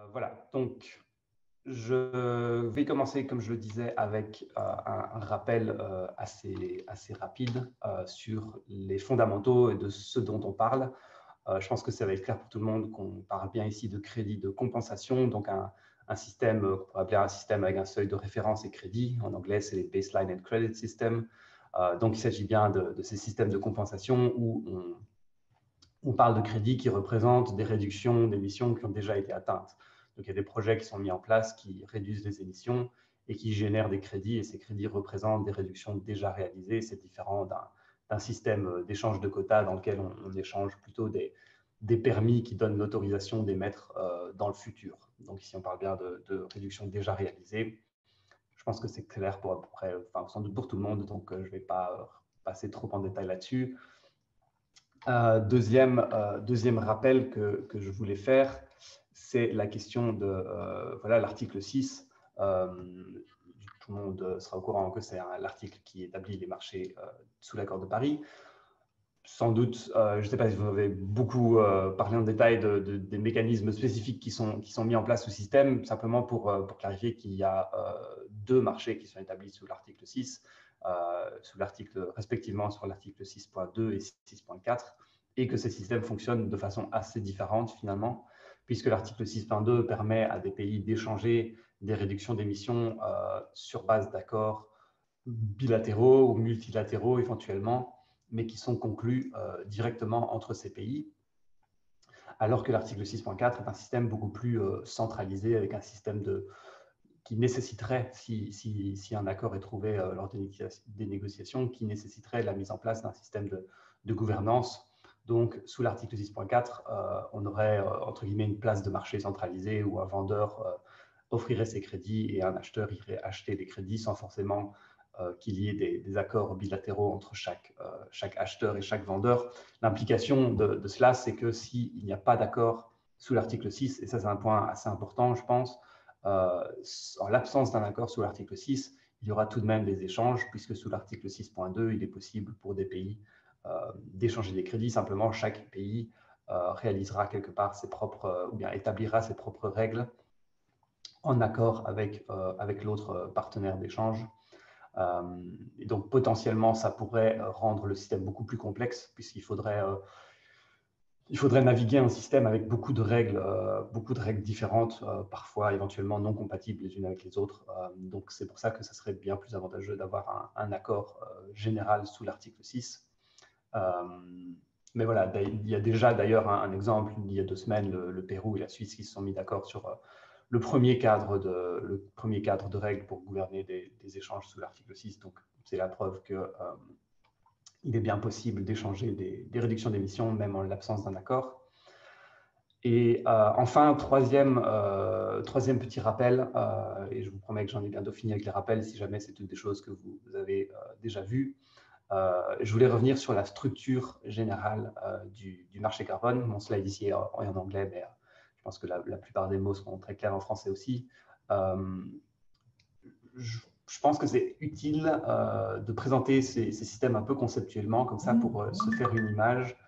Voilà, donc je vais commencer, comme je le disais, avec un rappel assez rapide sur les fondamentaux et de ce dont on parle. Je pense que ça va être clair pour tout le monde qu'on parle bien ici de crédit de compensation, donc un système qu'on pourrait appeler un système avec un seuil de référence et crédit. En anglais, c'est les Baseline and Credit System. Donc, il s'agit bien de ces systèmes de compensation où on parle de crédits qui représentent des réductions d'émissions qui ont déjà été atteintes. Donc, il y a des projets qui sont mis en place qui réduisent les émissions et qui génèrent des crédits, et ces crédits représentent des réductions déjà réalisées. C'est différent d'un système d'échange de quotas dans lequel on échange plutôt des permis qui donnent l'autorisation d'émettre dans le futur. Donc, ici, on parle bien de réductions déjà réalisées. Je pense que c'est clair pour à peu près, enfin, sans doute pour tout le monde, donc je ne vais pas passer trop en détail là-dessus. Deuxième rappel que je voulais faire, c'est la question de voilà, l'article 6. Tout le monde sera au courant que c'est l'article qui établit les marchés sous l'accord de Paris. Sans doute, je ne sais pas si vous avez beaucoup parlé en détail des mécanismes spécifiques qui sont mis en place sous système, simplement pour clarifier qu'il y a deux marchés qui sont établis sous l'article 6, respectivement sur l'article 6.2 et 6.4, et que ces systèmes fonctionnent de façon assez différente finalement, puisque l'article 6.2 permet à des pays d'échanger des réductions d'émissions sur base d'accords bilatéraux ou multilatéraux éventuellement, mais qui sont conclus directement entre ces pays, alors que l'article 6.4 est un système beaucoup plus centralisé, avec un système qui nécessiterait, si un accord est trouvé lors des négociations, qui nécessiterait la mise en place d'un système de gouvernance. Donc, sous l'article 6.4, on aurait, entre guillemets, une place de marché centralisée où un vendeur offrirait ses crédits et un acheteur irait acheter des crédits sans forcément qu'il y ait des accords bilatéraux entre chaque acheteur et chaque vendeur. L'implication de cela, c'est que s'il n'y a pas d'accord sous l'article 6, et ça c'est un point assez important, je pense, en l'absence d'un accord sous l'article 6, il y aura tout de même des échanges, puisque sous l'article 6.2, il est possible pour des pays d'échanger des crédits. Simplement, chaque pays réalisera quelque part ses propres, ou bien établira ses propres règles en accord avec l'autre partenaire d'échange. Et donc, potentiellement, ça pourrait rendre le système beaucoup plus complexe, puisqu'il faudrait naviguer un système avec beaucoup de règles différentes, parfois éventuellement non compatibles les unes avec les autres. Donc, c'est pour ça que ça serait bien plus avantageux d'avoir un accord général sous l'article 6. Mais voilà, il y a déjà d'ailleurs un exemple, il y a 2 semaines, le Pérou et la Suisse qui se sont mis d'accord sur le premier cadre de règles pour gouverner des échanges sous l'article 6. Donc, c'est la preuve que il est bien possible d'échanger des réductions d'émissions, même en l'absence d'un accord. Et enfin, troisième petit rappel, et je vous promets que j'en ai bientôt fini avec les rappels, si jamais c'est toutes des choses que vous avez déjà vues. Je voulais revenir sur la structure générale du marché carbone. Mon slide ici est en anglais, mais je pense que la plupart des mots seront très clairs en français aussi. Je pense que c'est utile de présenter ces systèmes un peu conceptuellement, comme ça, pour se faire une image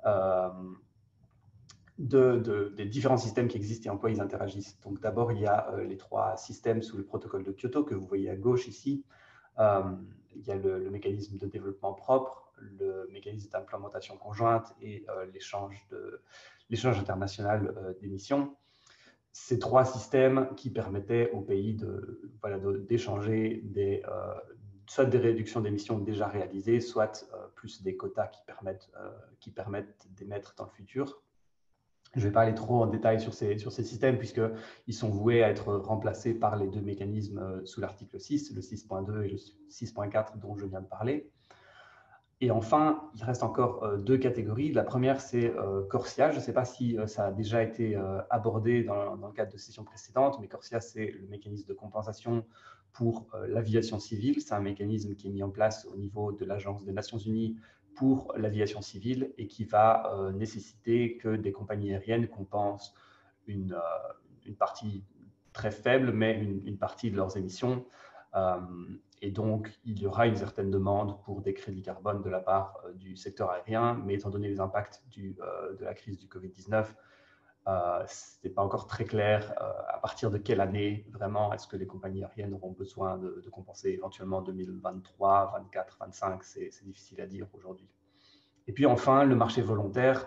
des différents systèmes qui existent et en quoi ils interagissent. Donc d'abord, il y a les 3 systèmes sous le protocole de Kyoto que vous voyez à gauche ici. Il y a le mécanisme de développement propre, le mécanisme d'implémentation conjointe et l'échange international d'émissions. Ces 3 systèmes qui permettaient aux pays d'échanger soit des réductions d'émissions déjà réalisées, soit plus des quotas qui permettent d'émettre dans le futur. Je ne vais pas aller trop en détail sur ces systèmes, puisqu'ils sont voués à être remplacés par les 2 mécanismes sous l'article 6, le 6.2 et le 6.4 dont je viens de parler. Et enfin, il reste encore 2 catégories. La première, c'est CORSIA. Je ne sais pas si ça a déjà été abordé dans le cadre de sessions précédentes, mais CORSIA, c'est le mécanisme de compensation pour l'aviation civile. C'est un mécanisme qui est mis en place au niveau de l'Agence des Nations Unies pour l'aviation civile et qui va nécessiter que des compagnies aériennes compensent une partie très faible, mais une partie de leurs émissions. Et donc, il y aura une certaine demande pour des crédits carbone de la part du secteur aérien, mais étant donné les impacts de la crise du Covid-19, Ce n'est pas encore très clair à partir de quelle année vraiment est-ce que les compagnies aériennes auront besoin de compenser, éventuellement 2023, 24, 25, c'est difficile à dire aujourd'hui. Et puis enfin, le marché volontaire,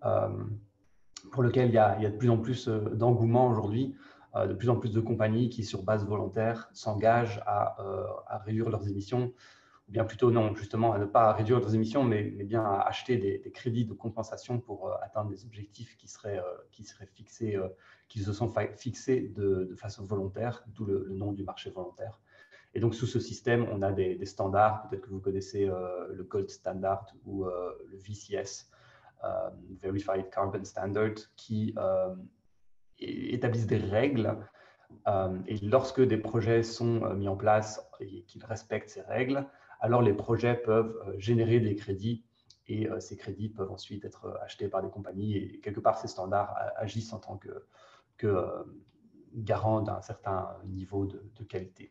pour lequel il y a de plus en plus d'engouement aujourd'hui, de plus en plus de compagnies qui, sur base volontaire, s'engagent à réduire leurs émissions, ou bien plutôt non, justement, à ne pas réduire leurs émissions, mais bien à acheter des crédits de compensation pour atteindre des objectifs qui seraient fixés, qui se sont fixés de façon volontaire, d'où le nom du marché volontaire. Et donc, sous ce système, on a des standards, peut-être que vous connaissez le Gold Standard ou le VCS, Verified Carbon Standard, qui établissent des règles. Et lorsque des projets sont mis en place et qu'ils respectent ces règles, alors les projets peuvent générer des crédits et ces crédits peuvent ensuite être achetés par des compagnies. Et quelque part, ces standards agissent en tant que garant d'un certain niveau de qualité.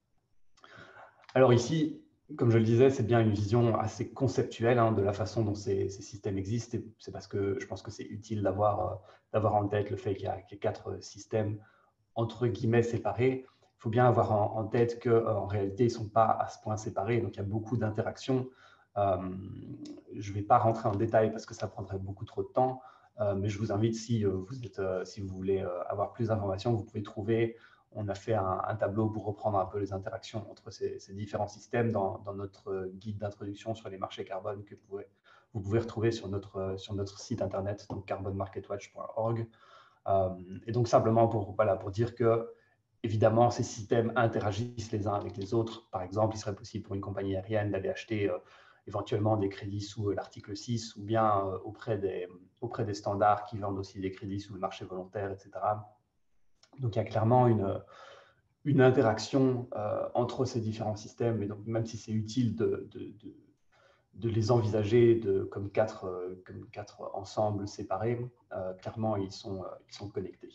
Alors ici, comme je le disais, c'est bien une vision assez conceptuelle de la façon dont ces systèmes existent. C'est parce que je pense que c'est utile d'avoir en tête le fait qu'il y a 4 systèmes entre guillemets séparés. Il faut bien avoir en tête qu'en réalité, ils ne sont pas à ce point séparés. Donc, il y a beaucoup d'interactions. Je ne vais pas rentrer en détail parce que ça prendrait beaucoup trop de temps. Mais je vous invite, si vous voulez avoir plus d'informations, vous pouvez trouver. On a fait un tableau pour reprendre un peu les interactions entre ces différents systèmes dans notre guide d'introduction sur les marchés carbone que vous pouvez retrouver sur notre site internet, donc carbonmarketwatch.org. Et donc, simplement pour dire que, évidemment, ces systèmes interagissent les uns avec les autres. Par exemple, il serait possible pour une compagnie aérienne d'aller acheter éventuellement des crédits sous l'article 6 ou bien auprès des standards qui vendent aussi des crédits sous le marché volontaire, etc. Donc, il y a clairement une interaction entre ces différents systèmes. Et donc, même si c'est utile de les envisager comme quatre ensembles séparés, clairement, ils sont connectés.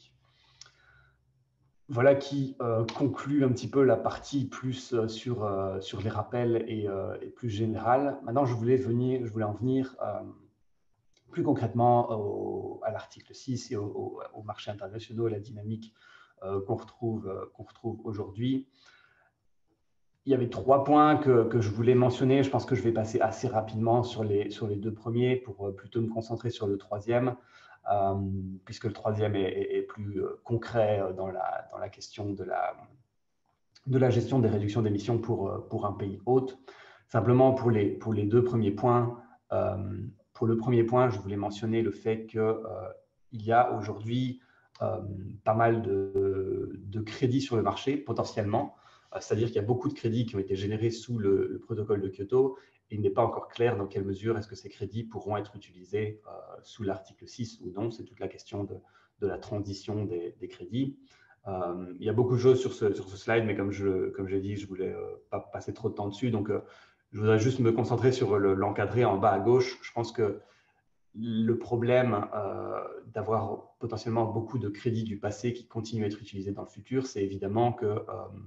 Voilà qui conclut un petit peu la partie plus sur les rappels et plus générale. Maintenant, je voulais en venir plus concrètement à l'article 6 et aux marchés internationaux et la dynamique qu'on retrouve aujourd'hui. Il y avait 3 points que je voulais mentionner. Je pense que je vais passer assez rapidement sur les 2 premiers pour plutôt me concentrer sur le 3e. Puisque le 3e est plus concret dans la question de la gestion des réductions d'émissions pour un pays hôte. Simplement, pour les 2 premiers points, pour le premier point, je voulais mentionner le fait qu'il y a aujourd'hui pas mal de crédits sur le marché, potentiellement. C'est-à-dire qu'il y a beaucoup de crédits qui ont été générés sous le protocole de Kyoto. Il n'est pas encore clair dans quelle mesure est-ce que ces crédits pourront être utilisés sous l'article 6 ou non. C'est toute la question de la transition des crédits. Il y a beaucoup de choses sur ce slide, mais comme j'ai dit, je ne voulais pas passer trop de temps dessus. Donc, je voudrais juste me concentrer sur l'encadré en bas à gauche. Je pense que le problème d'avoir potentiellement beaucoup de crédits du passé qui continuent à être utilisés dans le futur, c'est évidemment que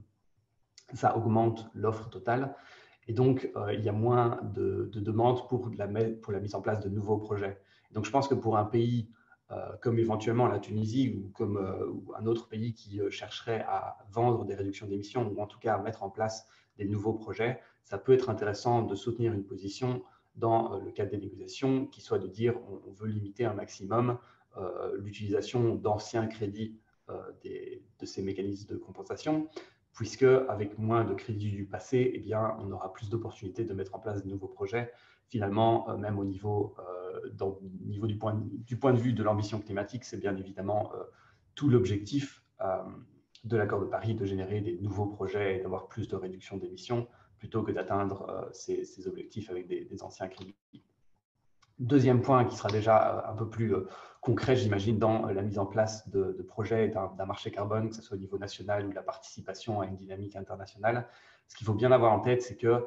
ça augmente l'offre totale. Et donc, il y a moins de demandes pour la mise en place de nouveaux projets. Donc, je pense que pour un pays comme éventuellement la Tunisie ou un autre pays qui chercherait à vendre des réductions d'émissions ou en tout cas à mettre en place des nouveaux projets, ça peut être intéressant de soutenir une position dans le cadre des négociations qui soit de dire on veut limiter un maximum l'utilisation d'anciens crédits de ces mécanismes de compensation, puisque avec moins de crédits du passé, eh bien, on aura plus d'opportunités de mettre en place de nouveaux projets. Finalement, même au niveau, du point de vue de l'ambition climatique, c'est bien évidemment tout l'objectif de l'accord de Paris de générer des nouveaux projets et d'avoir plus de réduction d'émissions plutôt que d'atteindre ces objectifs avec des anciens crédits. Deuxième point qui sera déjà un peu plus concret, j'imagine, dans la mise en place de projets d'un marché carbone, que ce soit au niveau national ou la participation à une dynamique internationale. Ce qu'il faut bien avoir en tête, c'est que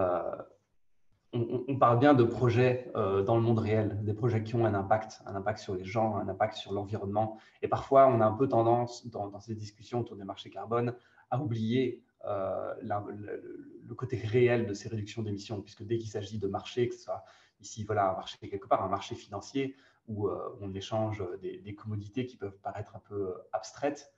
on parle bien de projets dans le monde réel, des projets qui ont un impact sur les gens, un impact sur l'environnement. Et parfois, on a un peu tendance, dans ces discussions autour des marchés carbone, à oublier le côté réel de ces réductions d'émissions, puisque dès qu'il s'agit de marchés, que ce soit ici, voilà, un marché quelque part, un marché financier, où on échange des commodités qui peuvent paraître un peu abstraites,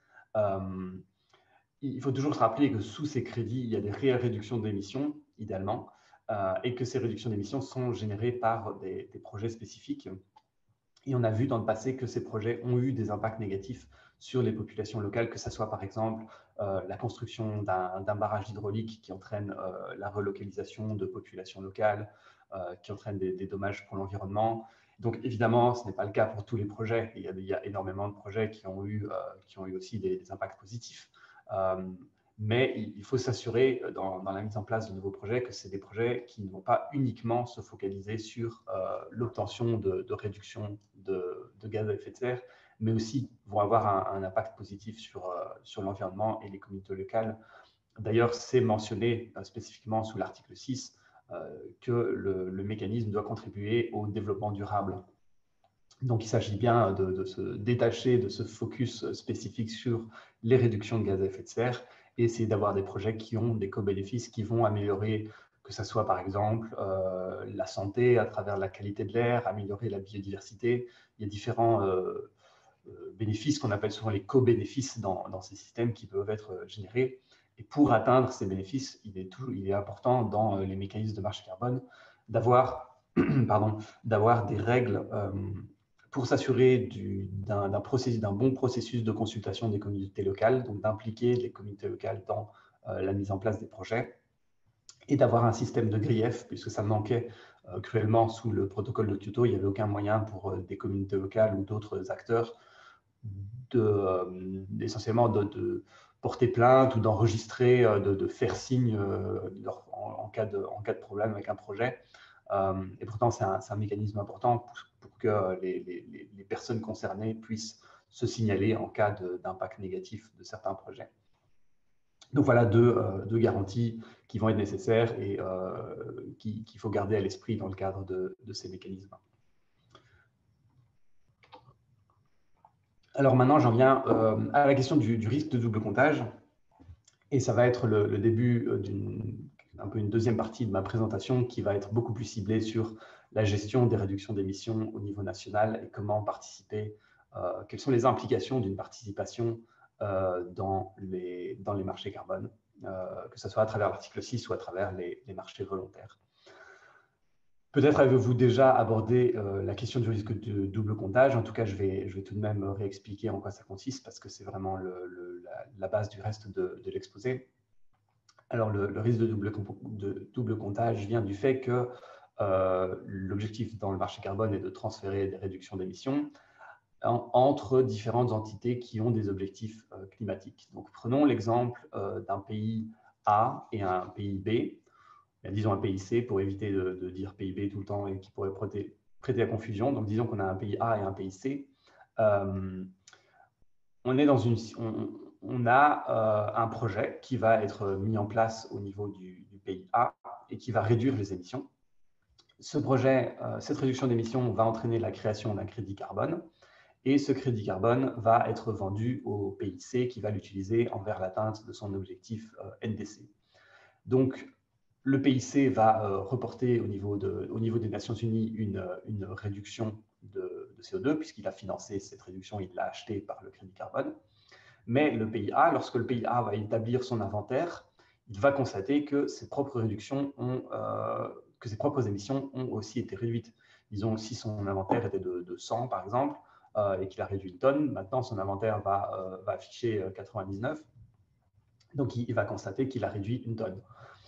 il faut toujours se rappeler que sous ces crédits, il y a des réelles réductions d'émissions, idéalement, et que ces réductions d'émissions sont générées par des projets spécifiques. Et on a vu dans le passé que ces projets ont eu des impacts négatifs sur les populations locales, que ce soit par exemple la construction d'un barrage hydraulique qui entraîne la relocalisation de populations locales, qui entraîne des dommages pour l'environnement. Donc évidemment, ce n'est pas le cas pour tous les projets. Il y a énormément de projets qui ont eu aussi des impacts positifs. Mais il faut s'assurer dans la mise en place de nouveaux projets que c'est des projets qui ne vont pas uniquement se focaliser sur l'obtention de réduction de gaz à effet de serre, mais aussi vont avoir un impact positif sur l'environnement et les communautés locales. D'ailleurs, c'est mentionné spécifiquement sous l'article 6 que le mécanisme doit contribuer au développement durable. Donc, il s'agit bien de se détacher de ce focus spécifique sur les réductions de gaz à effet de serre et essayer d'avoir des projets qui ont des co-bénéfices qui vont améliorer, que ce soit par exemple la santé à travers la qualité de l'air, améliorer la biodiversité. Il y a différents bénéfices qu'on appelle souvent les co-bénéfices dans ces systèmes qui peuvent être générés. Et pour atteindre ces bénéfices, il est important dans les mécanismes de marché carbone d'avoir des règles pour s'assurer d'un bon processus de consultation des communautés locales, donc d'impliquer les communautés locales dans la mise en place des projets, et d'avoir un système de grief, puisque ça manquait cruellement sous le protocole de Kyoto. Il n'y avait aucun moyen pour des communautés locales ou d'autres acteurs essentiellement de porter plainte ou d'enregistrer, de faire signe en cas de problème avec un projet. Et pourtant, c'est un mécanisme important pour que les personnes concernées puissent se signaler en cas d'impact négatif de certains projets. Donc voilà deux garanties qui vont être nécessaires et qu'il faut garder à l'esprit dans le cadre de ces mécanismes. Alors maintenant, j'en viens à la question du risque de double comptage. Et ça va être le début un peu une deuxième partie de ma présentation qui va être beaucoup plus ciblée sur la gestion des réductions d'émissions au niveau national et comment participer, quelles sont les implications d'une participation dans les marchés carbone, que ce soit à travers l'article 6 ou à travers les marchés volontaires. Peut-être avez-vous déjà abordé la question du risque de double comptage. En tout cas, je vais tout de même réexpliquer en quoi ça consiste parce que c'est vraiment la base du reste de l'exposé. Alors, le risque de double comptage vient du fait que l'objectif dans le marché carbone est de transférer des réductions d'émissions entre différentes entités qui ont des objectifs climatiques. Donc, prenons l'exemple d'un pays A et un pays B. Disons un pays C pour éviter de dire pays B tout le temps et qui pourrait prêter à confusion. Donc, disons qu'on a un pays A et un pays C. On a un projet qui va être mis en place au niveau du pays A et qui va réduire les émissions. Ce projet, cette réduction d'émissions va entraîner la création d'un crédit carbone et ce crédit carbone va être vendu au pays C qui va l'utiliser envers l'atteinte de son objectif NDC. Donc, le pays C va reporter au niveau des Nations Unies une réduction de CO2 puisqu'il a financé cette réduction, il l'a acheté par le crédit carbone. Mais le pays A, lorsque le pays A va établir son inventaire, il va constater que ses propres réductions que ses propres émissions ont aussi été réduites. Disons, si son inventaire était de 100 par exemple et qu'il a réduit une tonne, maintenant son inventaire va afficher 99. Donc, il va constater qu'il a réduit une tonne.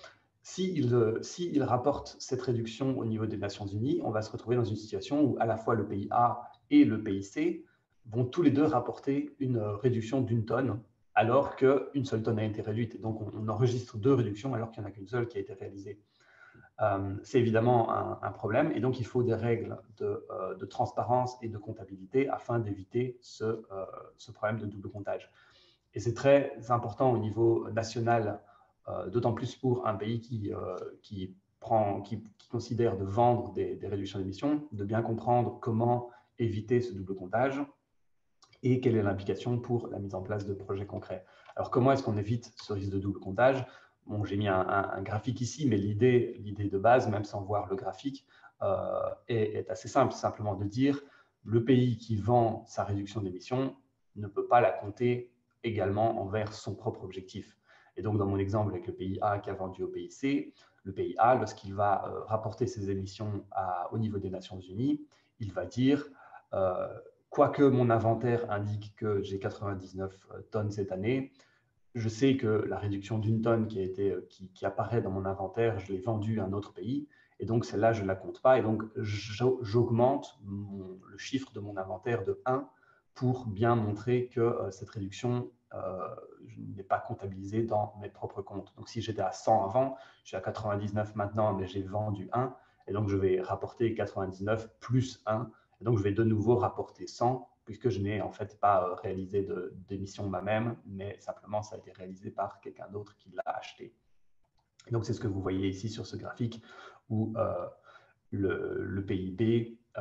S'il rapporte cette réduction au niveau des Nations Unies, on va se retrouver dans une situation où à la fois le pays A et le pays C vont tous les deux rapporter une réduction d'une tonne, alors qu'une seule tonne a été réduite. Donc, on enregistre deux réductions alors qu'il n'y en a qu'une seule qui a été réalisée. C'est évidemment un problème, et donc il faut des règles de transparence et de comptabilité afin d'éviter ce problème de double comptage. Et c'est très important au niveau national, d'autant plus pour un pays qui considère de vendre des réductions d'émissions, de bien comprendre comment éviter ce double comptage et quelle est l'implication pour la mise en place de projets concrets. Alors, comment est-ce qu'on évite ce risque de double comptage? Bon, j'ai mis un graphique ici, mais l'idée de base, même sans voir le graphique, est assez simple, simplement de dire le pays qui vend sa réduction d'émissions ne peut pas la compter également envers son propre objectif. Et donc, dans mon exemple avec le pays A qui a vendu au pays C, le pays A, lorsqu'il va rapporter ses émissions au niveau des Nations Unies, il va dire quoique mon inventaire indique que j'ai 99 tonnes cette année, je sais que la réduction d'une tonne qui apparaît dans mon inventaire, je l'ai vendue à un autre pays, et donc celle-là, je ne la compte pas, et donc j'augmente le chiffre de mon inventaire de 1 pour bien montrer que cette réduction n'est pas comptabilisée dans mes propres comptes. Donc si j'étais à 100 avant, je suis à 99 maintenant, mais j'ai vendu 1, et donc je vais rapporter 99 plus 1, et donc je vais de nouveau rapporter 100, puisque je n'ai en fait pas réalisé d'émission moi-même, mais simplement ça a été réalisé par quelqu'un d'autre qui l'a acheté. Et donc c'est ce que vous voyez ici sur ce graphique où le pays B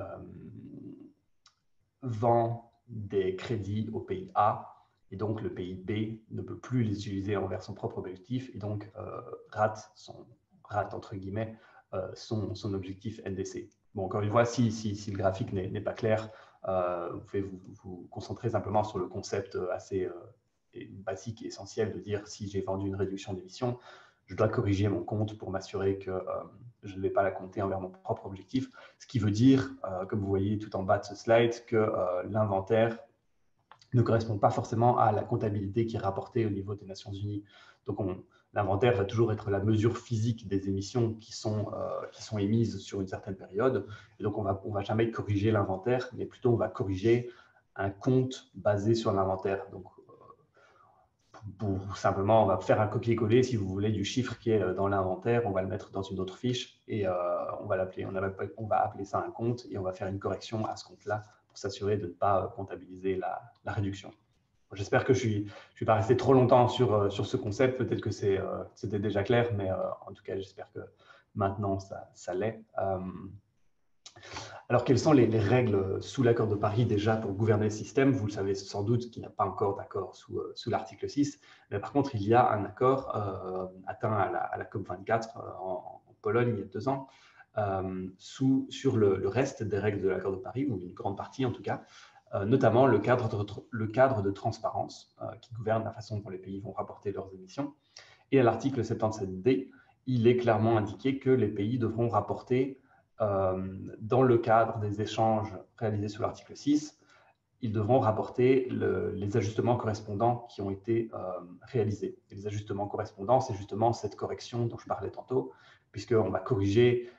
vend des crédits au pays A, et donc le pays B ne peut plus les utiliser envers son propre objectif, et donc rate entre guillemets son objectif NDC. Bon, encore une fois, si le graphique n'est pas clair, vous pouvez vous concentrer simplement sur le concept assez basique et essentiel de dire si j'ai vendu une réduction d'émissions, je dois corriger mon compte pour m'assurer que je ne vais pas la compter envers mon propre objectif. Ce qui veut dire, comme vous voyez tout en bas de ce slide, que l'inventaire ne correspond pas forcément à la comptabilité qui est rapportée au niveau des Nations Unies. Donc, l'inventaire va toujours être la mesure physique des émissions qui sont émises sur une certaine période. Et donc, on va jamais corriger l'inventaire, mais plutôt on va corriger un compte basé sur l'inventaire. Donc, simplement, on va faire un copier-coller, si vous voulez, du chiffre qui est dans l'inventaire, on va le mettre dans une autre fiche et on va appeler ça un compte et on va faire une correction à ce compte-là pour s'assurer de ne pas comptabiliser la réduction. J'espère que je ne suis pas resté trop longtemps sur ce concept, peut-être que c'était déjà clair, mais en tout cas, j'espère que maintenant, ça l'est. Alors, quelles sont les règles sous l'accord de Paris déjà pour gouverner le système? Vous le savez sans doute qu'il n'y a pas encore d'accord sous l'article 6, mais par contre, il y a un accord atteint à la COP24 en Pologne il y a 2 ans sur le reste des règles de l'accord de Paris, ou une grande partie en tout cas, notamment le cadre de transparence qui gouverne la façon dont les pays vont rapporter leurs émissions. Et à l'article 77D, il est clairement indiqué que les pays devront rapporter dans le cadre des échanges réalisés sous l'article 6, ils devront rapporter les ajustements correspondants qui ont été réalisés. Et les ajustements correspondants, c'est justement cette correction dont je parlais tantôt, puisqu'on va corriger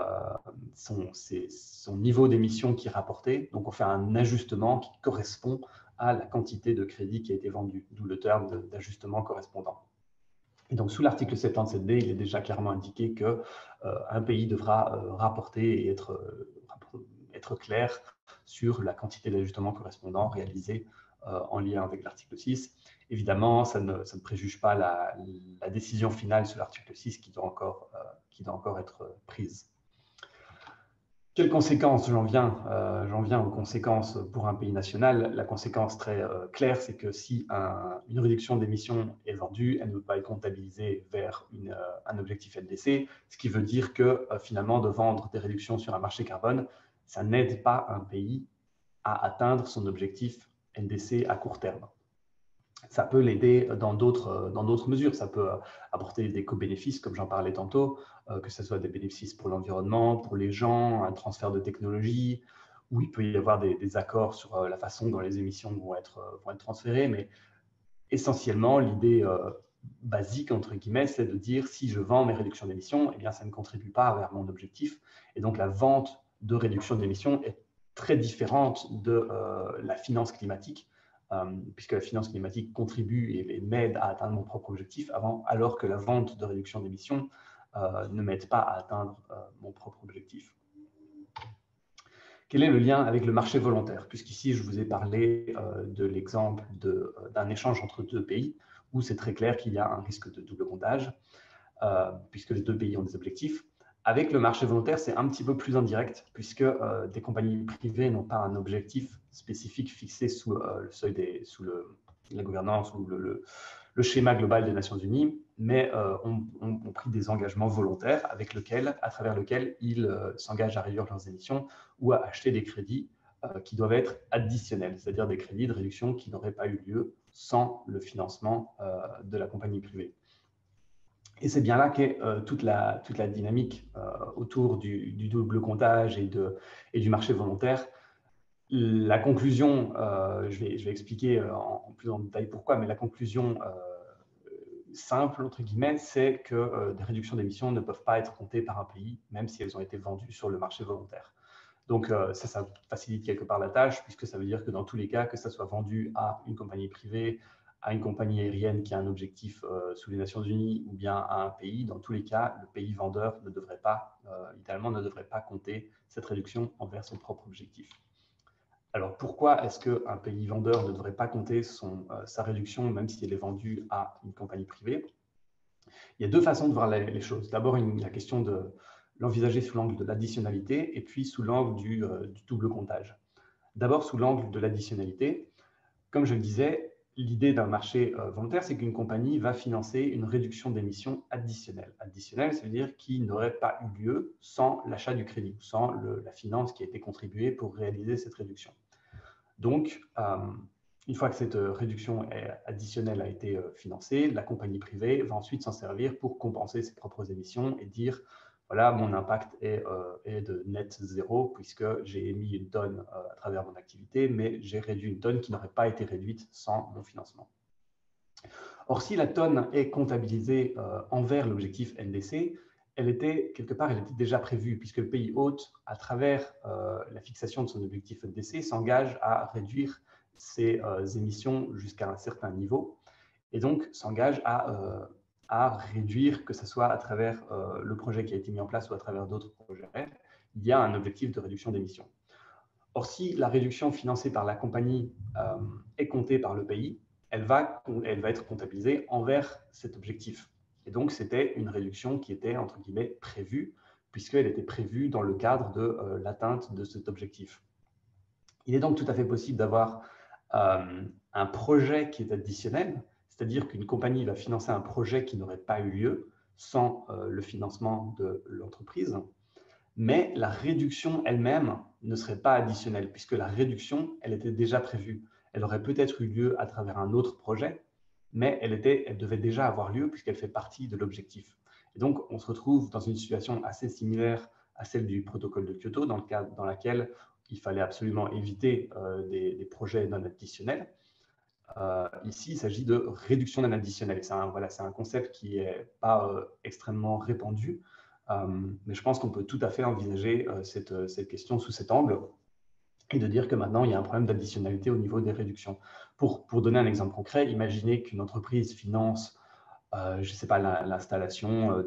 son niveau d'émission qui est rapporté. Donc, on fait un ajustement qui correspond à la quantité de crédit qui a été vendue, d'où le terme d'ajustement correspondant. Et donc, sous l'article 77D, il est déjà clairement indiqué qu'un pays devra rapporter et être clair sur la quantité d'ajustements correspondants réalisés en lien avec l'article 6. Évidemment, ça ne préjuge pas la décision finale sur l'article 6 qui doit encore être prise. Quelles conséquences? J'en viens aux conséquences pour un pays national. La conséquence très claire, c'est que si une réduction d'émissions est vendue, elle ne peut pas être comptabilisée vers un objectif NDC, ce qui veut dire que finalement, de vendre des réductions sur un marché carbone, ça n'aide pas un pays à atteindre son objectif NDC à court terme. Ça peut l'aider dans d'autres mesures. Ça peut apporter des co-bénéfices, comme j'en parlais tantôt, que ce soit des bénéfices pour l'environnement, pour les gens, un transfert de technologie, où il peut y avoir des accords sur la façon dont les émissions vont être transférées. Mais essentiellement, l'idée basique, entre guillemets, c'est de dire si je vends mes réductions d'émissions, eh bien, ça ne contribue pas vers mon objectif. Et donc, la vente de réduction d'émissions est très différente de la finance climatique, puisque la finance climatique contribue et m'aide à atteindre mon propre objectif, alors que la vente de réduction d'émissions ne m'aide pas à atteindre mon propre objectif. Quel est le lien avec le marché volontaire? Puisqu'ici, je vous ai parlé de l'exemple d'un échange entre 2 pays, où c'est très clair qu'il y a un risque de double comptage, puisque les 2 pays ont des objectifs. Avec le marché volontaire, c'est un petit peu plus indirect, puisque des compagnies privées n'ont pas un objectif spécifique fixé sous la gouvernance ou le schéma global des Nations Unies, mais ont pris des engagements volontaires à travers lesquels ils s'engagent à réduire leurs émissions ou à acheter des crédits qui doivent être additionnels, c'est-à-dire des crédits de réduction qui n'auraient pas eu lieu sans le financement de la compagnie privée. Et c'est bien là qu'est toute la dynamique autour du double comptage et du marché volontaire. La conclusion, je vais expliquer en plus en détail pourquoi, mais la conclusion simple, entre guillemets, c'est que des réductions d'émissions ne peuvent pas être comptées par un pays, même si elles ont été vendues sur le marché volontaire. Donc, ça facilite quelque part la tâche, puisque ça veut dire que dans tous les cas, que ça soit vendu à une compagnie privée, à une compagnie aérienne qui a un objectif sous les Nations Unies, ou bien à un pays, dans tous les cas, le pays vendeur ne devrait pas, littéralement, ne devrait pas compter cette réduction envers son propre objectif. Alors, pourquoi est-ce qu'un pays vendeur ne devrait pas compter sa réduction, même si elle est vendue à une compagnie privée? Il y a deux façons de voir les choses. D'abord, la question de l'envisager sous l'angle de l'additionnalité et puis sous l'angle du double comptage. D'abord, sous l'angle de l'additionnalité, comme je le disais, l'idée d'un marché volontaire, c'est qu'une compagnie va financer une réduction d'émissions additionnelle. Additionnelle, ça veut dire qui n'aurait pas eu lieu sans l'achat du crédit, sans la finance qui a été contribuée pour réaliser cette réduction. Donc, une fois que cette réduction additionnelle a été financée, la compagnie privée va ensuite s'en servir pour compenser ses propres émissions et dire voilà, mon impact est de net zéro puisque j'ai émis une tonne à travers mon activité, mais j'ai réduit une tonne qui n'aurait pas été réduite sans mon financement. Or, si la tonne est comptabilisée envers l'objectif NDC, elle était déjà prévue, puisque le pays hôte, à travers la fixation de son objectif NDC, s'engage à réduire ses émissions jusqu'à un certain niveau, et donc s'engage à réduire, que ce soit à travers le projet qui a été mis en place ou à travers d'autres projets, il y a un objectif de réduction d'émissions. Or, si la réduction financée par la compagnie est comptée par le pays, elle va être comptabilisée envers cet objectif. Et donc, c'était une réduction qui était, entre guillemets, prévue, puisqu'elle était prévue dans le cadre de l'atteinte de cet objectif. Il est donc tout à fait possible d'avoir un projet qui est additionnel, c'est-à-dire qu'une compagnie va financer un projet qui n'aurait pas eu lieu sans le financement de l'entreprise, mais la réduction elle-même ne serait pas additionnelle, puisque la réduction, elle était déjà prévue. Elle aurait peut-être eu lieu à travers un autre projet, mais elle devait déjà avoir lieu puisqu'elle fait partie de l'objectif. Et donc, on se retrouve dans une situation assez similaire à celle du protocole de Kyoto, dans laquelle il fallait absolument éviter des projets non additionnels. Ici, il s'agit de réduction non additionnelle. C'est un concept qui n'est pas extrêmement répandu, mais je pense qu'on peut tout à fait envisager cette question sous cet angle et de dire que maintenant, il y a un problème d'additionnalité au niveau des réductions. Pour donner un exemple concret, imaginez qu'une entreprise finance, je ne sais pas, l'installation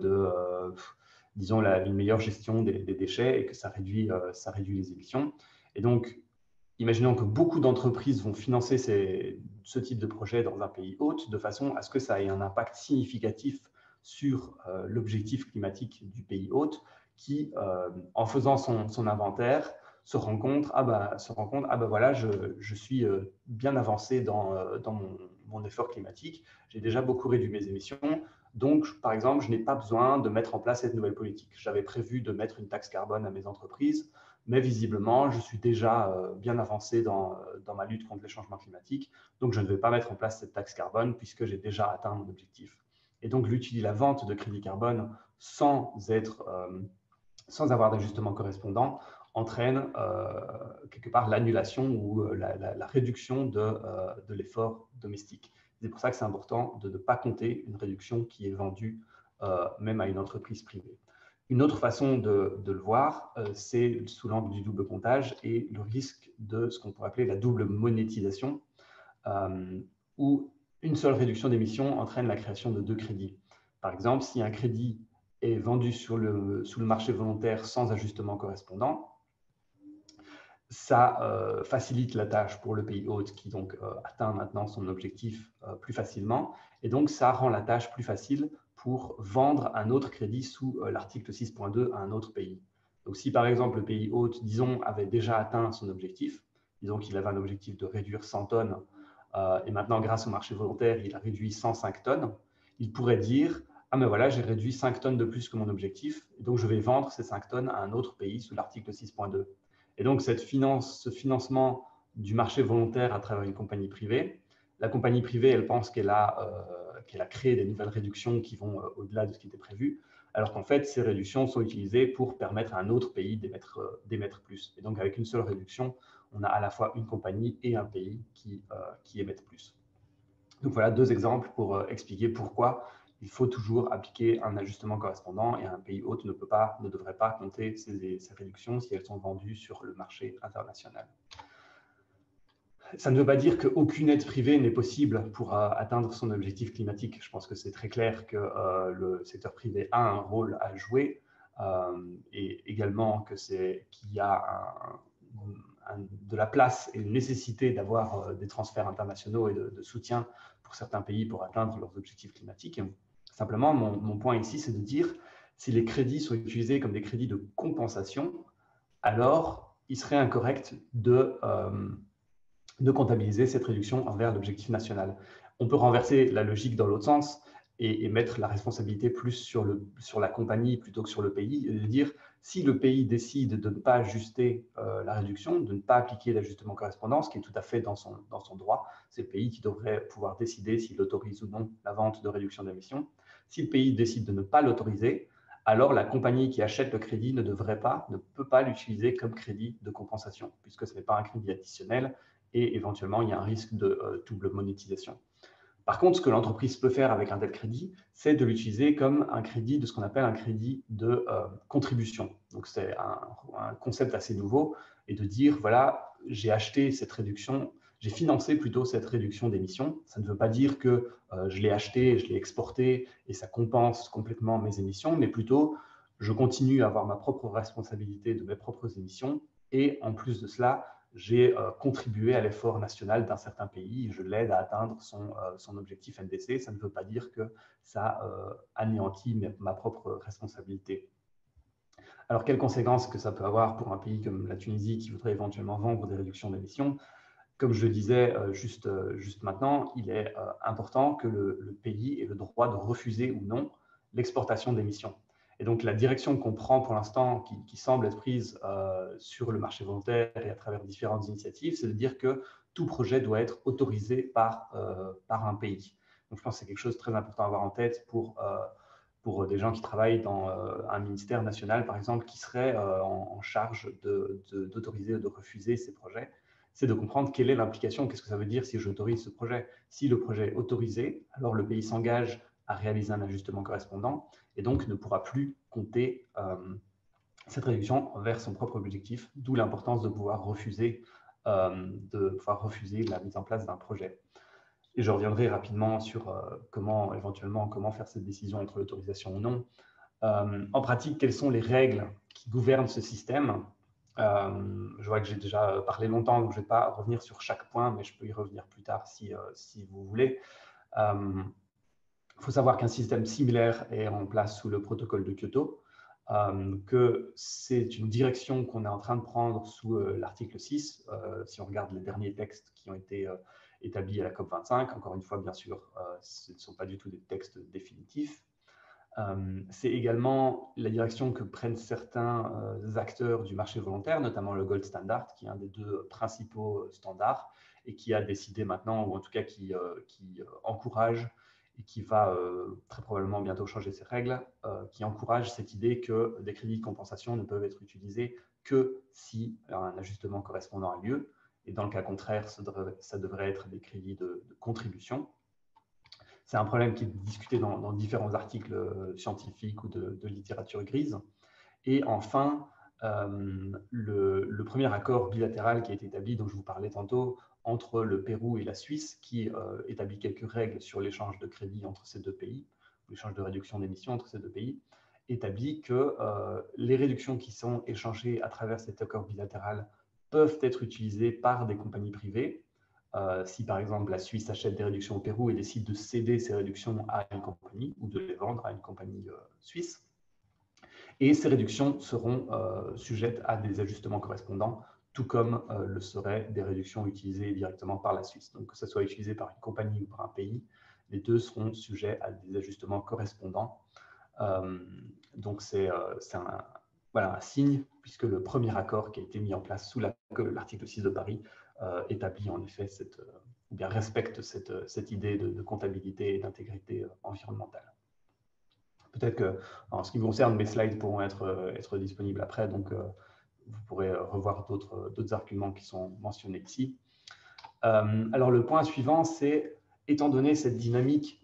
disons, une meilleure gestion des déchets et que ça réduit les émissions. Et donc, imaginons que beaucoup d'entreprises vont financer ce type de projet dans un pays hôte de façon à ce que ça ait un impact significatif sur l'objectif climatique du pays hôte qui, en faisant son inventaire, se rend compte, voilà, je suis bien avancé dans mon effort climatique, j'ai déjà beaucoup réduit mes émissions, donc, par exemple, je n'ai pas besoin de mettre en place cette nouvelle politique. J'avais prévu de mettre une taxe carbone à mes entreprises, mais visiblement, je suis déjà bien avancé dans ma lutte contre les changements climatiques, donc je ne vais pas mettre en place cette taxe carbone puisque j'ai déjà atteint mon objectif. Et donc, la vente de crédit carbone sans avoir d'ajustement correspondant entraîne quelque part l'annulation ou la réduction de l'effort domestique. C'est pour ça que c'est important de ne pas compter une réduction qui est vendue même à une entreprise privée. Une autre façon de le voir, c'est sous l'angle du double comptage et le risque de ce qu'on pourrait appeler la double monétisation, où une seule réduction d'émissions entraîne la création de deux crédits. Par exemple, si un crédit est vendu sous le marché volontaire sans ajustement correspondant, ça facilite la tâche pour le pays hôte qui donc atteint maintenant son objectif plus facilement, et donc ça rend la tâche plus facile pour vendre un autre crédit sous l'article 6.2 à un autre pays. Donc si par exemple le pays hôte, disons, avait déjà atteint son objectif, disons qu'il avait un objectif de réduire 100 tonnes, et maintenant grâce au marché volontaire, il a réduit 105 tonnes, il pourrait dire « Ah mais voilà, j'ai réduit 5 tonnes de plus que mon objectif, donc je vais vendre ces 5 tonnes à un autre pays sous l'article 6.2 ». Et donc, ce financement du marché volontaire à travers une compagnie privée, la compagnie privée, elle pense qu'elle a créé des nouvelles réductions qui vont au-delà de ce qui était prévu, alors qu'en fait, ces réductions sont utilisées pour permettre à un autre pays d'émettre plus. Et donc, avec une seule réduction, on a à la fois une compagnie et un pays qui émettent plus. Donc voilà 2 exemples pour expliquer pourquoi il faut toujours appliquer un ajustement correspondant et un pays hôte ne devrait pas compter ces réductions si elles sont vendues sur le marché international. Ça ne veut pas dire qu'aucune aide privée n'est possible pour atteindre son objectif climatique. Je pense que c'est très clair que le secteur privé a un rôle à jouer et également qu'il y a de la place et une nécessité d'avoir des transferts internationaux et de soutien pour certains pays pour atteindre leurs objectifs climatiques. Simplement, mon point ici, c'est de dire si les crédits sont utilisés comme des crédits de compensation, alors il serait incorrect de comptabiliser cette réduction envers l'objectif national. On peut renverser la logique dans l'autre sens et mettre la responsabilité plus sur la compagnie plutôt que sur le pays, et de dire si le pays décide de ne pas ajuster la réduction, de ne pas appliquer l'ajustement correspondant, ce qui est tout à fait dans son droit, c'est le pays qui devrait pouvoir décider s'il autorise ou non la vente de réduction d'émissions. Si le pays décide de ne pas l'autoriser, alors la compagnie qui achète le crédit ne peut pas l'utiliser comme crédit de compensation, puisque ce n'est pas un crédit additionnel, et éventuellement, il y a un risque de double monétisation. Par contre, ce que l'entreprise peut faire avec un tel crédit, c'est de l'utiliser comme un crédit de ce qu'on appelle un crédit de contribution. Donc, c'est un concept assez nouveau, et de dire, voilà, j'ai acheté cette réduction, j'ai financé plutôt cette réduction d'émissions. Ça ne veut pas dire que je l'ai acheté, je l'ai exporté, et ça compense complètement mes émissions, mais plutôt, je continue à avoir ma propre responsabilité de mes propres émissions, et en plus de cela, j'ai contribué à l'effort national d'un certain pays, je l'aide à atteindre son objectif NDC. Ça ne veut pas dire que ça anéantit ma propre responsabilité. Alors, quelles conséquences que ça peut avoir pour un pays comme la Tunisie qui voudrait éventuellement vendre des réductions d'émissions? Comme je le disais juste maintenant, il est important que le pays ait le droit de refuser ou non l'exportation d'émissions. Et donc, la direction qu'on prend pour l'instant, qui semble être prise sur le marché volontaire et à travers différentes initiatives, c'est de dire que tout projet doit être autorisé par un pays. Donc, je pense que c'est quelque chose de très important à avoir en tête pour des gens qui travaillent dans un ministère national, par exemple, qui serait en charge d'autoriser ou de refuser ces projets. C'est de comprendre quelle est l'implication, qu'est-ce que ça veut dire si j'autorise ce projet. Si le projet est autorisé, alors le pays s'engage à réaliser un ajustement correspondant et donc ne pourra plus compter cette réduction vers son propre objectif, d'où l'importance de pouvoir refuser la mise en place d'un projet. Et je reviendrai rapidement sur comment faire cette décision entre l'autorisation ou non. En pratique, quelles sont les règles qui gouvernent ce système? Je vois que j'ai déjà parlé longtemps, donc je ne vais pas revenir sur chaque point, mais je peux y revenir plus tard si vous voulez. Il faut savoir qu'un système similaire est en place sous le protocole de Kyoto, que c'est une direction qu'on est en train de prendre sous l'article 6, si on regarde les derniers textes qui ont été établis à la COP25. Encore une fois, bien sûr, ce ne sont pas du tout des textes définitifs. C'est également la direction que prennent certains acteurs du marché volontaire, notamment le Gold Standard, qui est un des 2 principaux standards et qui a décidé maintenant, ou en tout cas qui encourage et qui va très probablement bientôt changer ses règles, qui encourage cette idée que des crédits de compensation ne peuvent être utilisés que si un ajustement correspondant a lieu. Et dans le cas contraire, ça devrait être des crédits de contribution. C'est un problème qui est discuté dans différents articles scientifiques ou de littérature grise. Et enfin, le premier accord bilatéral qui a été établi, dont je vous parlais tantôt, entre le Pérou et la Suisse, qui établit quelques règles sur l'échange de crédits entre ces 2 pays, l'échange de réduction d'émissions entre ces 2 pays, établit que les réductions qui sont échangées à travers cet accord bilatéral peuvent être utilisées par des compagnies privées. Si par exemple la Suisse achète des réductions au Pérou et décide de céder ces réductions à une compagnie ou de les vendre à une compagnie suisse, et ces réductions seront sujettes à des ajustements correspondants, tout comme le seraient des réductions utilisées directement par la Suisse. Donc que ce soit utilisé par une compagnie ou par un pays, les 2 seront sujets à des ajustements correspondants. Donc c'est voilà, un signe, puisque le premier accord qui a été mis en place sous l'article 6 de Paris établit en effet ou bien respecte cette idée de comptabilité et d'intégrité environnementale. Peut-être que, en ce qui me concerne, mes slides pourront être disponibles après, donc vous pourrez revoir d'autres arguments qui sont mentionnés ici. Alors, le point suivant, c'est, étant donné cette dynamique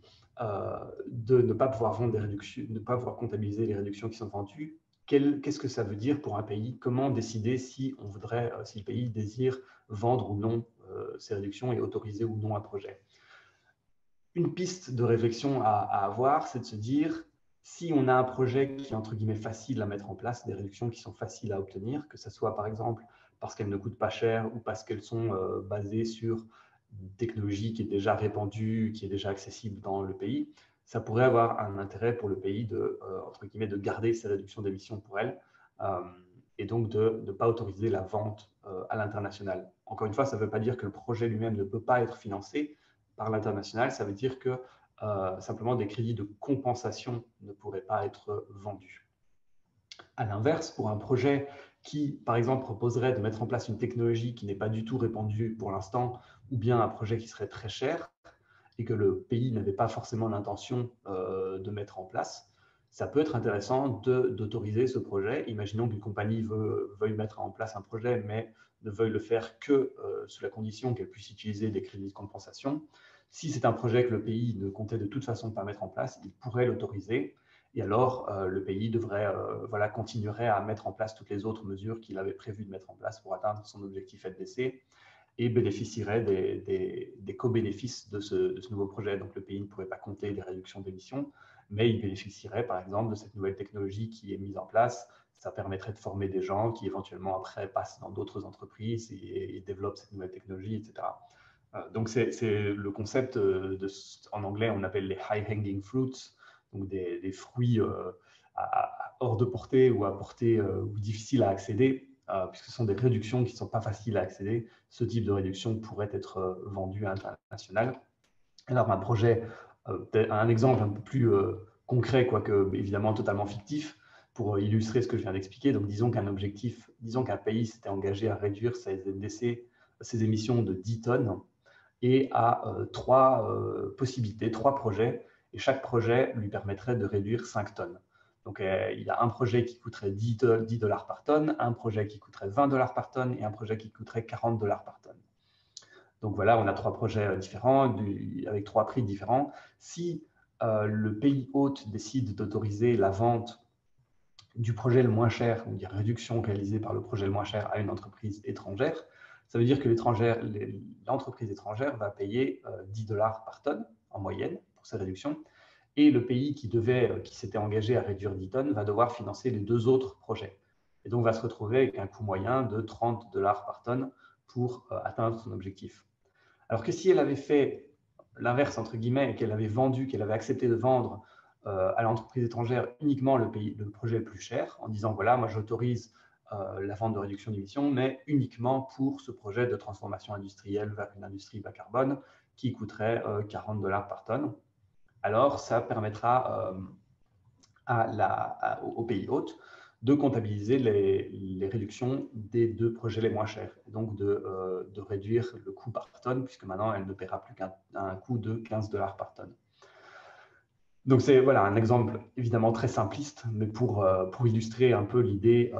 de ne pas pouvoir vendre des réductions, ne pas pouvoir comptabiliser les réductions qui sont vendues, qu'est-ce que ça veut dire pour un pays? Comment décider si si le pays désire vendre ou non ces réductions et autoriser ou non un projet? Une piste de réflexion à avoir, c'est de se dire, si on a un projet qui est entre guillemets facile à mettre en place, des réductions qui sont faciles à obtenir, que ce soit par exemple parce qu'elles ne coûtent pas cher ou parce qu'elles sont basées sur une technologie qui est déjà répandue, qui est déjà accessible dans le pays, ça pourrait avoir un intérêt pour le pays entre guillemets, de garder ces réductions d'émissions pour elles et donc de ne pas autoriser la vente à l'international. Encore une fois, ça ne veut pas dire que le projet lui-même ne peut pas être financé par l'international, ça veut dire que simplement des crédits de compensation ne pourraient pas être vendus. À l'inverse, pour un projet qui, par exemple, proposerait de mettre en place une technologie qui n'est pas du tout répandue pour l'instant, ou bien un projet qui serait très cher et que le pays n'avait pas forcément l'intention de mettre en place, ça peut être intéressant d'autoriser ce projet. Imaginons qu'une compagnie veuille mettre en place un projet, mais ne veuille le faire que sous la condition qu'elle puisse utiliser des crédits de compensation. Si c'est un projet que le pays ne comptait de toute façon pas mettre en place, il pourrait l'autoriser. Et alors, le pays continuerait à mettre en place toutes les autres mesures qu'il avait prévu de mettre en place pour atteindre son objectif LDC et bénéficierait des co-bénéfices de ce nouveau projet. Donc, le pays ne pourrait pas compter les réductions d'émissions, mais il bénéficierait, par exemple, de cette nouvelle technologie qui est mise en place. Ça permettrait de former des gens qui, éventuellement, après, passent dans d'autres entreprises et développent cette nouvelle technologie, etc. Donc, c'est le concept, en anglais, on appelle les high-hanging fruits, donc des fruits hors de portée ou à portée ou difficiles à accéder, puisque ce sont des réductions qui ne sont pas faciles à accéder. Ce type de réduction pourrait être vendu à l'international. Alors, un exemple un peu plus concret, quoique évidemment totalement fictif, pour illustrer ce que je viens d'expliquer. Donc, disons qu'un pays s'était engagé à réduire ses émissions de 10 tonnes et à trois possibilités, 3 projets, et chaque projet lui permettrait de réduire 5 tonnes. Donc, il y a un projet qui coûterait 10 $ par tonne, un projet qui coûterait 20 $ par tonne et un projet qui coûterait 40 $ par tonne. Donc voilà, on a 3 projets différents, avec 3 prix différents. Si le pays hôte décide d'autoriser la vente du projet le moins cher, ou des réductions réalisées par le projet le moins cher à une entreprise étrangère, ça veut dire que l'entreprise étrangère va payer 10 $ par tonne en moyenne pour ces réductions, et le pays qui s'était engagé à réduire 10 tonnes va devoir financer les 2 autres projets. Et donc va se retrouver avec un coût moyen de 30 $ par tonne pour atteindre son objectif. Alors que si elle avait fait l'inverse, entre guillemets, et qu'elle avait accepté de vendre à l'entreprise étrangère uniquement le projet le plus cher, en disant, voilà, moi j'autorise la vente de réduction d'émissions, mais uniquement pour ce projet de transformation industrielle vers une industrie bas carbone qui coûterait 40 $ par tonne. Alors, ça permettra au pays hôte de comptabiliser les réductions des 2 projets les moins chers, et donc de réduire le coût par tonne, puisque maintenant, elle ne paiera plus qu'un coût de 15 $ par tonne. Donc, c'est voilà, un exemple évidemment très simpliste, mais pour illustrer un peu l'idée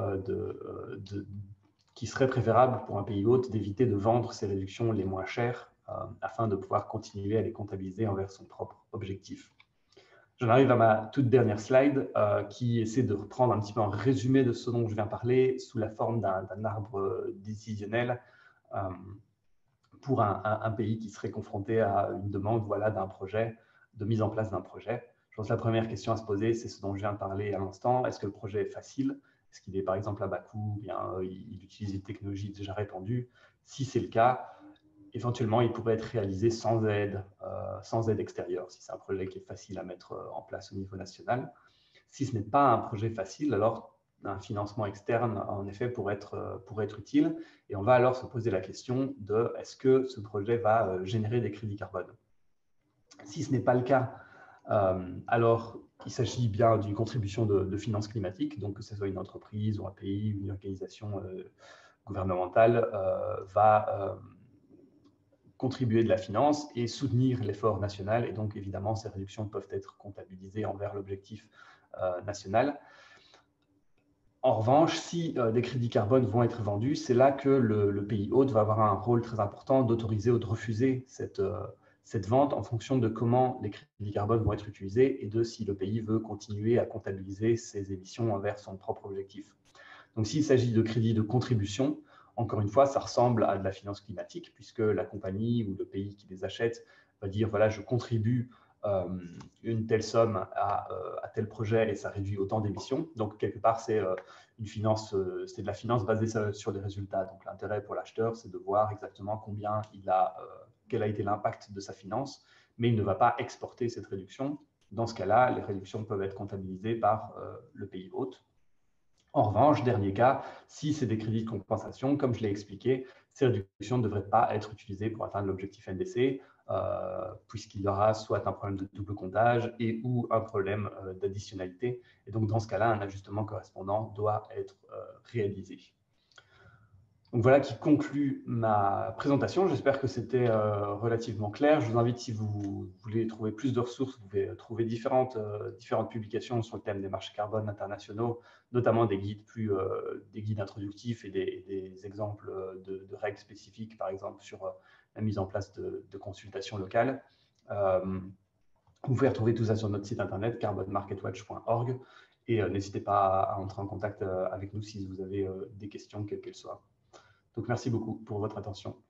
qui serait préférable pour un pays hôte d'éviter de vendre ces réductions les moins chères afin de pouvoir continuer à les comptabiliser envers son propre objectif. J'en arrive à ma toute dernière slide qui essaie de reprendre un petit peu un résumé de ce dont je viens parler sous la forme d'un arbre décisionnel pour un pays qui serait confronté à une demande d'un projet, de mise en place d'un projet. Je pense que la première question à se poser, c'est ce dont je viens de parler à l'instant. Est-ce que le projet est facile? Est-ce qu'il est par exemple à bas coût? Ou bien il utilise une technologie déjà répandue? Si c'est le cas, éventuellement, il pourrait être réalisé sans aide extérieure, si c'est un projet qui est facile à mettre en place au niveau national. Si ce n'est pas un projet facile, alors un financement externe, en effet, pourrait être utile. Et on va alors se poser la question de est-ce que ce projet va générer des crédits carbone? Si ce n'est pas le cas, alors il s'agit bien d'une contribution de finances climatiques, donc que ce soit une entreprise ou un pays ou une organisation gouvernementale va contribuer de la finance et soutenir l'effort national. Et donc, évidemment, ces réductions peuvent être comptabilisées envers l'objectif national. En revanche, si des crédits carbone vont être vendus, c'est là que le pays hôte va avoir un rôle très important d'autoriser ou de refuser cette vente en fonction de comment les crédits carbone vont être utilisés et de si le pays veut continuer à comptabiliser ses émissions envers son propre objectif. Donc, s'il s'agit de crédits de contribution, encore une fois, ça ressemble à de la finance climatique, puisque la compagnie ou le pays qui les achète va dire, voilà, je contribue une telle somme à tel projet et ça réduit autant d'émissions. Donc, quelque part, c'est une finance, c'est de la finance basée sur les résultats. Donc, l'intérêt pour l'acheteur, c'est de voir exactement combien quel a été l'impact de sa finance, mais il ne va pas exporter cette réduction. Dans ce cas-là, les réductions peuvent être comptabilisées par le pays hôte. En revanche, dernier cas, si c'est des crédits de compensation, comme je l'ai expliqué, ces réductions ne devraient pas être utilisées pour atteindre l'objectif NDC, puisqu'il y aura soit un problème de double comptage et ou un problème d'additionnalité. Et donc, dans ce cas-là, un ajustement correspondant doit être réalisé. Donc voilà qui conclut ma présentation. J'espère que c'était relativement clair. Je vous invite, si vous voulez trouver plus de ressources, vous pouvez trouver différentes publications sur le thème des marchés carbone internationaux, notamment des guides des guides introductifs et des exemples de règles spécifiques, par exemple sur la mise en place de consultations locales. Vous pouvez retrouver tout ça sur notre site internet carbonmarketwatch.org et n'hésitez pas à entrer en contact avec nous si vous avez des questions, quelles qu'elles soient. Donc, merci beaucoup pour votre attention.